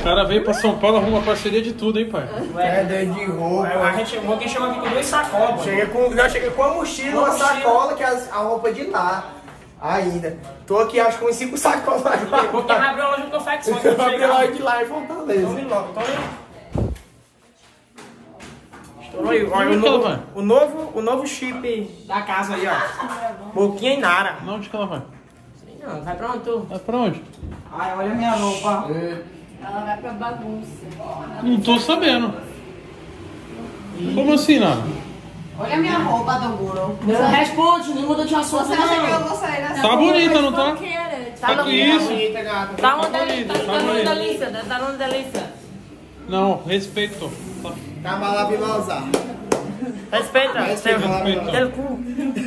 cara veio pra São Paulo, arruma parceria de tudo, hein, pai? Doido de roupa. A gente chegou aqui com 2 sacolas. Já cheguei com a mochila, uma sacola, que é a roupa de lá. Ainda. Tô aqui, acho que com 5 sacolas agora. Porque vai abrir uma loja de confecção. Eu vou abrir a loja de lá em Fortaleza. Estourou aí. Olha o novo chip da casa aí, ó. Boquinha e Nara. Não, onde que ela vai? Não, vai pra onde tu? Vai pra onde? Ai, olha a minha roupa. Ela vai pra bagunça. Não tô sabendo. Como assim, Nara? Olha a minha roupa, Doguro. Não responde, não muda de assunto. Você acha que eu vou sair dessa Tá bonita, não tá? Tá Que isso? Tá uma bonita, delícia. tá Tá uma bonita. delícia. Tá uma delícia. Não, respeito. Tá maravilhosa. Respeita. Respeita. Teu cu.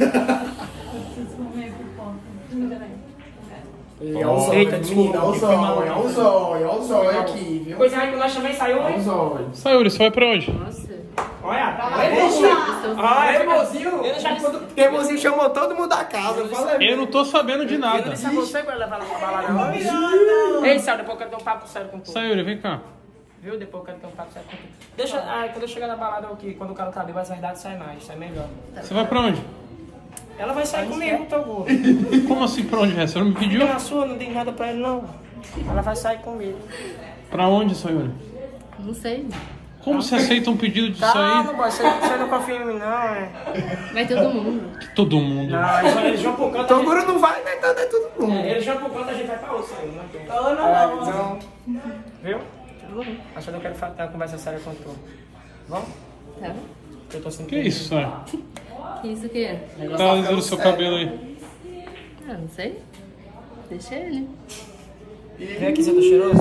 Olha o zóio, menina, olha o zóio aqui, viu? Coisa aí que nós também saiu, Olha o hein? zóio. Sayuri, você vai pra onde? Olha, O Teimozinho chamou todo mundo da casa. Eu não tô sabendo de Eu nada. não disse a você pra levar ela pra balada hoje. Ei, Céu, depois eu quero ter um papo sério com tu. Sayuri, vem cá. Viu? Depois eu quero ter um papo sério com tu. Deixa, quando eu chegar na balada aqui, quando o cara tá ali, as verdades saem mais, sai melhor. Você vai pra onde? Ela vai sair comigo, teu gordo. Como assim pra onde é? Você não me pediu? Na sua, não dei nada pra ele, não. Ela vai sair comigo. Pra onde, Sayuri? Não sei. Como você aceita um pedido de sair? Calma, boy, você não confia em mim, não, é? Vai todo mundo. Todo mundo. Não, eles vão pro canto. Toguro não vai, né? Então é todo mundo. Eles vão pro canto, a gente vai pra outro, aí, não. Não. Viu? Acho que eu não quero ter uma conversa séria com tu. Vamos? Tá? Eu tô sentindo. Que isso, Sayuri? Que isso aqui é? Tá alisando o seu cabelo aí. Ah, não sei. Deixa ele. Vem aqui, você tá cheiroso?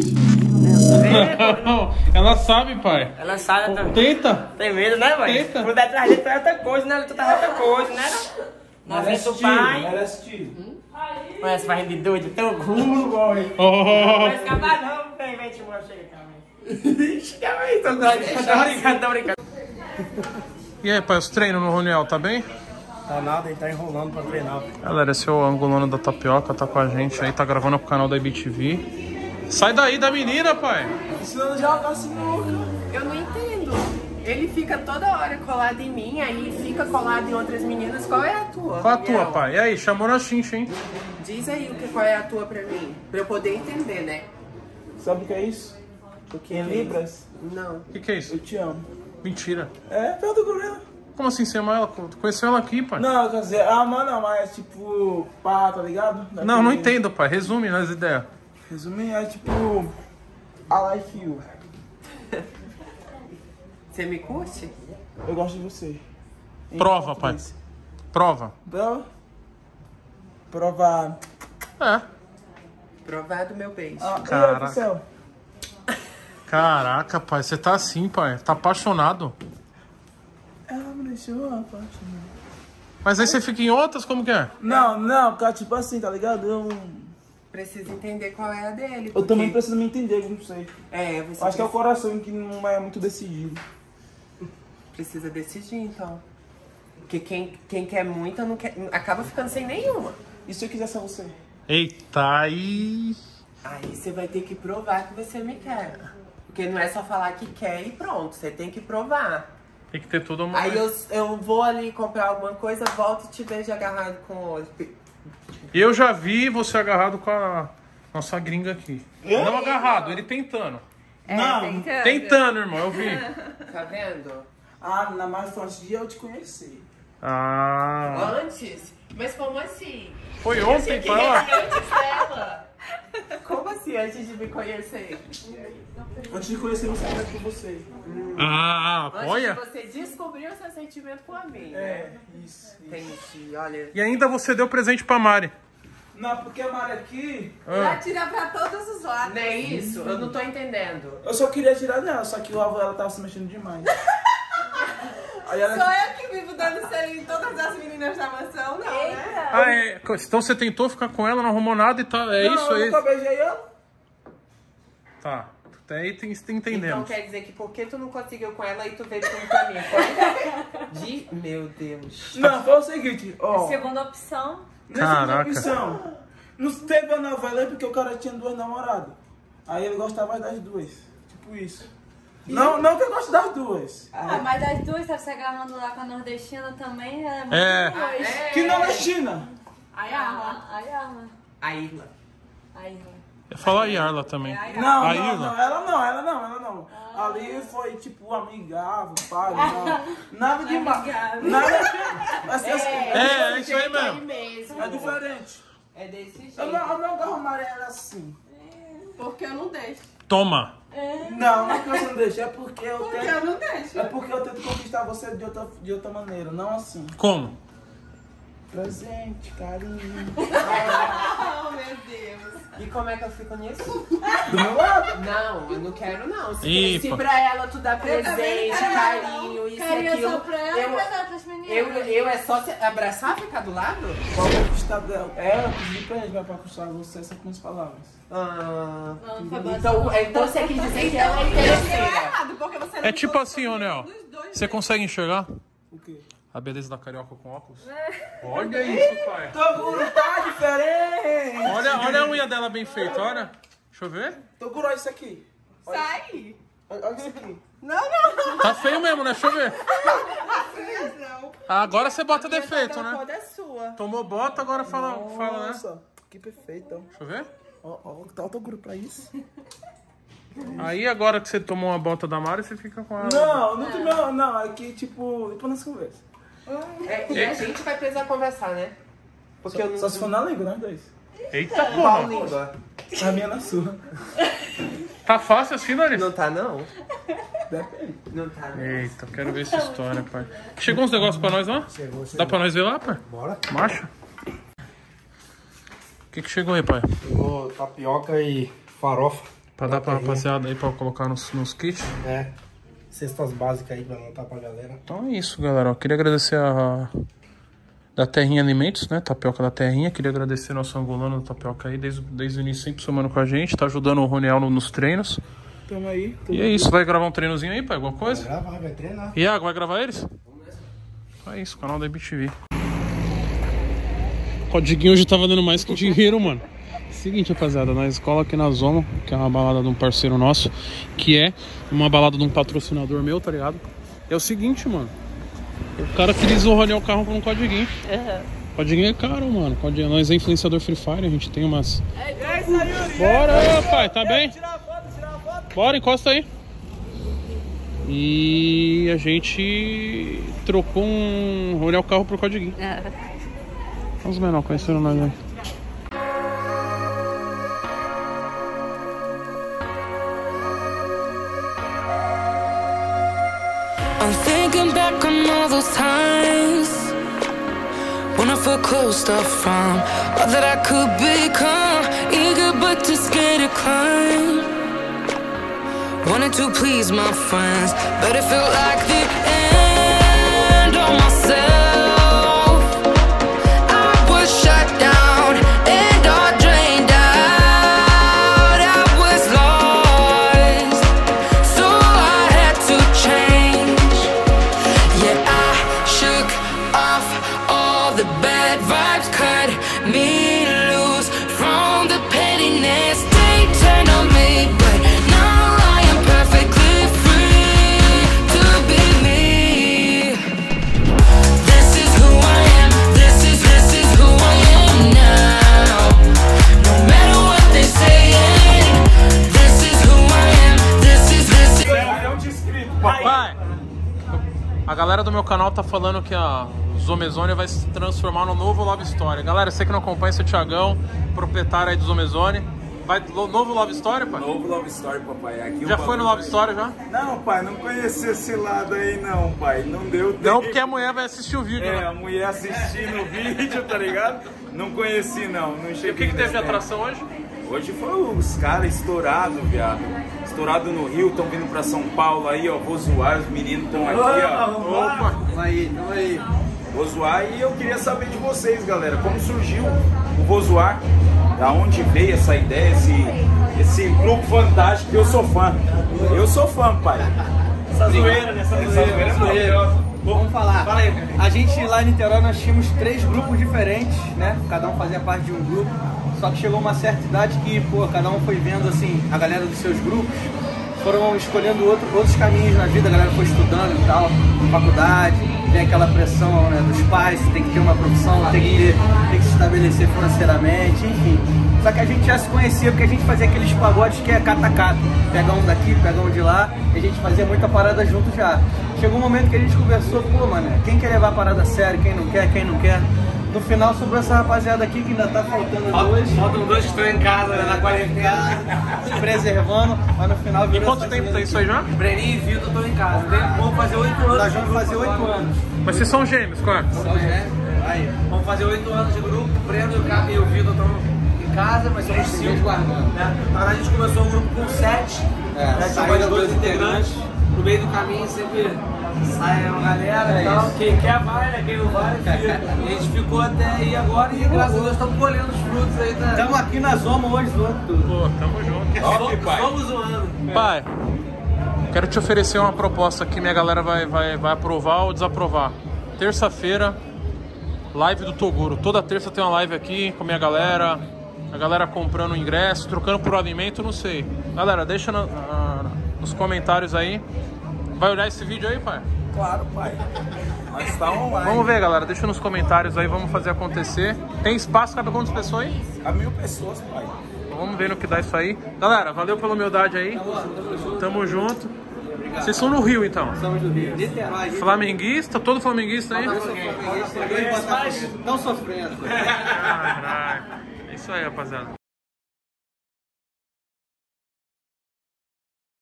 Não, ela sabe, pai. Ela sai, ela Tenta. tem medo, né, mãe? Eita. Por detrás dele tu é outra coisa, né? Tu tá outra coisa, né? Na frente do pai. Ela assistiu. Olha, você vai de doido, teu rumo, boy. Oh. Não vai escapar, não. Vem, te mostrar, chega, calma. Chega aí, tô brincando. Tô brincando. E aí, pai, os treinos no Roniel, tá bem? Tá nada, ele tá enrolando pra treinar. Galera, esse é o angolano da tapioca, tá com a gente aí, tá gravando pro canal da IBTV. Sai daí da menina, pai! Ensinando a jogar sinuca. Eu não entendo. Ele fica toda hora colado em mim, aí fica colado em outras meninas. Qual é a tua? Qual a tua, Miguel? pai? E aí, chamou na chincha, hein? Diz aí qual é a tua pra mim, pra eu poder entender, né? Sabe o que é isso? Em Libras? Não. O que é isso? Eu te amo. Mentira. É, perto do gorila. Como assim você ama ela? Tu conheceu ela aqui, pai? Não, quer dizer, ama não, mas tipo, pá, tá ligado? Não entendo, pai. Resume nas ideias. Resumindo, é tipo, I like you. Você me curte? Eu gosto de você. Em Prova, pai. português. Prova. Prova? Prova. É. Provado meu beijo. Ah, Caraca. e aí, céu? Caraca, pai. Você tá assim, pai. Tá apaixonado. Ela me deixou apaixonado. Mas aí você fica em outras? Como que é? Não, cara, tipo assim, tá ligado? Preciso entender qual é a dele. Eu também porque- preciso me entender, eu não sei. É, você Acho que é o coração que não é muito decidido. precisa decidir, então. Porque quem quer muito não quer, acaba ficando sem nenhuma. E se eu quiser ser você? Eita, aí... Aí você vai ter que provar que você me quer. Porque não é só falar que quer e pronto, você tem que provar. Tem que ter tudo uma... Aí eu vou ali comprar alguma coisa, volto e te vejo agarrado com o olho. Eu já vi você agarrado com a nossa gringa aqui. Não agarrado, ele tentando. Não. Tentando, irmão, eu vi. Tá vendo? Ah, na mais foi antes de eu te conhecer. Ah... Antes? Mas como assim? Foi ontem, Que pai, ó. antes dela? Como assim, antes de me conhecer? Antes de conhecer você, eu com você. Ah, Antes olha. de você descobrir o seu sentimento por mim, né? É, isso. Entendi, olha. E ainda você deu presente pra Mari. Não, porque a Mari aqui, Vai tirar pra todos os lados. Não é isso? Eu não tô entendendo. eu só queria tirar dela, só que o avô ela tava se mexendo demais. Aí ela... Sou eu que vivo dando selinho em todas as meninas da mansão, não, né? Ah, é. Então você tentou ficar com ela, não arrumou nada e tá. É Não, isso eu aí. nunca beijei ela. Tá. Até aí Então entendemos. quer dizer que porque tu não conseguiu com ela e tu veio pra mim? Meu Deus. Não, foi o seguinte, ó. Segunda opção. Nessa Caraca. opção, não teve a novela aí porque o cara tinha 2 namoradas. Aí ele gostava das duas. Tipo isso. Não que eu goste das duas. Ah, mas das duas tá se agarrando lá com a nordestina também, é muito É. Que nordestina? A Yarla. A Yarla. A Irla. A Irla. Eu ia falar a Yarla também. Não, A não, Irla? não, ela não. Ali foi tipo amigável, pai, não. Nada demais. Nada de... É isso aí mesmo. É diferente. É desse jeito. Eu não agarro amarela assim. Porque eu não deixo. Toma. Não é que você não deixa, é porque eu Porque tento... eu não deixo. É porque eu tento conquistar você de outra maneira, não assim. Como? Presente, carinho. Oh, meu Deus. E como é que eu fico nisso? Do meu lado. Não, eu não quero não. Ih, Se pô. pra ela tu dá presente, carinho, isso e Carinho aquilo. só pra ela e pras outras meninas. Eu é só se abraçar e ficar do lado? Qual conquistar dela? É, eu pedi pra ele, vai pra conquistar você, essas minhas palavras. Ah, Não, foi bom. então você quis dizer que ela é interesseira. errado, porque você não É tipo assim, ô Nel. Você consegue enxergar O quê? a beleza da carioca com óculos? Olha isso, pai. Toguro tá diferente! Olha a unha dela bem feita, olha. Deixa eu ver. Toguro, olha isso aqui. Sai. Olha isso aqui. Tá feio mesmo, né? Deixa eu ver. Agora você bota defeito, né? Toda é sua. Tomou bota, agora fala, né? Nossa, que perfeito. Deixa eu ver. Ó, tá o Toguro pra isso. Aí agora que você tomou uma bota da Mari, você fica com ela. Não, é que tipo, depois nós conversa. E a gente vai precisar conversar, né? Porque eu não... Só se for na língua, nós dois. Eita Qual porra. língua? Na minha, na sua. Tá fácil assim, Larissa? Não tá não? Depende. Não tá não. Eita, quero ver essa história, pai. Chegou uns negócios pra nós lá? Chegou. Dá pra nós ver lá, pai? Bora. Marcha. O que chegou aí, pai? Chegou tapioca e farofa. Pra dar pra rapaziada aí, pra colocar nos kits. É. Cestas básicas aí pra montar pra galera. Então é isso, galera. Eu queria agradecer a da Terrinha Alimentos, né? Tapioca da Terrinha. Queria agradecer nosso angolano da Tapioca aí, desde o início, sempre somando com a gente. Tá ajudando o Roniel nos treinos. Tamo aí. E é isso. Vai gravar um treinozinho aí, pai? Alguma coisa? Vai treinar. Iago, vai gravar eles? É isso, canal da IBTV. O Codiguinho hoje tá valendo mais que dinheiro, mano. Seguinte, rapaziada, na escola aqui na Zoma, que é uma balada de um parceiro nosso, que é uma balada de um patrocinador meu, tá ligado? É o seguinte, mano. O cara queria zorronear o carro com um codiguinho. Codiguinho é caro, mano. Codiguinho, nós é influenciador Free Fire, a gente tem umas... Bora, pai, tá bem? Bora, encosta aí. E a gente trocou olhar o carro pro codiguinho. Os menores conheceram nós aí. I'm thinking back on all those times when I felt closed off from all that I could become, eager but too scared to climb. Wanted to please my friends, but it felt like the end of myself. I was shut down and all drained out. I was lost, so I had to change. Yeah, I shook off all the bad vibes, cut me loose from the pettiness they turned on me. But now I am perfectly free to be me. This is who I am, this is who I am now. No matter what they say, this is who I am, this is Papai, a galera do meu canal tá falando que a Zomezone vai se transformar no novo Love Story. Galera, você que não acompanha, esse é o Thiagão, proprietário aí do Zomezone. Vai novo Love Story, pai? Novo Love Story, papai. Aqui Já foi no Love Story, já? Não, pai, não conheci esse lado aí não, pai. Não deu tempo. Não, porque a mulher vai assistir o vídeo, né? a mulher assistindo o vídeo, tá ligado? Não conheci não, não cheguei. E o que teve de atração hoje? Hoje foi os caras estourados, viado. Estourado no Rio, estão vindo pra São Paulo aí, ó. Vou zoar, os meninos estão aqui, ó. Opa! Tamo aí. Vou zoar e eu queria saber de vocês, galera. Como surgiu o Vou Zoar? Da onde veio essa ideia, esse grupo fantástico? Eu sou fã. Eu sou fã, pai. Essa zoeira, né? Essa zoeira é maravilhosa. Vamos falar. Fala aí. A gente lá em Niterói, nós tínhamos 3 grupos diferentes, né? Cada um fazia parte de um grupo. Só que chegou uma certa idade que, pô, cada um foi vendo, assim, a galera dos seus grupos foram escolhendo outros caminhos na vida. A galera foi estudando e tal, faculdade, tem aquela pressão, né, dos pais, tem que ter uma profissão, tem que se estabelecer financeiramente, enfim. Só que a gente já se conhecia porque a gente fazia aqueles pagodes que é cata-cata. Pega um daqui, pega um de lá, e a gente fazia muita parada junto já. Chegou um momento que a gente conversou, pô, mano, quem quer levar a parada a sério, quem não quer. No final sobrou essa rapaziada aqui que ainda tá faltando 2. Faltam 2 que estão em casa, né, na quarentena. Se preservando, mas no final virou. E quanto tempo tem isso aí já? Breninho e Vitor estão em casa. Vamos fazer 8 anos. Nós vamos fazer 8 anos. Mas vocês são gêmeos, claro. São gêmeos. Aí. Vamos fazer 8 anos de grupo. O Breno e o Vitor estão em casa, mas somos 5. Né? A gente começou um grupo com 7. Já tinha mais 2 integrantes. No meio do caminho sempre sai uma galera e tal. Quem quer vai, né? Quem não vai, fica. E a gente ficou até aí agora e graças a Deus estamos colhendo os frutos aí. Tá? Estamos aqui na Zoma hoje, zoando tudo. Pô, tamo junto. Vamos zoando. Pai, quero te oferecer uma proposta aqui, minha galera vai aprovar ou desaprovar. Terça-feira, live do Toguro. Toda terça tem uma live aqui com a minha galera. A galera comprando ingresso, trocando por alimento, não sei. Galera, deixa nos comentários aí. Vai olhar esse vídeo aí, pai? Claro, pai. Mas tá online. Vamos ver, galera. Deixa nos comentários aí, vamos fazer acontecer. Tem espaço, cabe quantas pessoas aí? A 1000 pessoas, pai. Então, vamos ver no que dá isso aí. Galera, valeu pela humildade aí. Tamo junto. Vocês são no Rio, então? Somos do Rio. Niterói. Flamenguista? Todo flamenguista aí? Estão sofrendo. Caralho. É isso aí, rapaziada.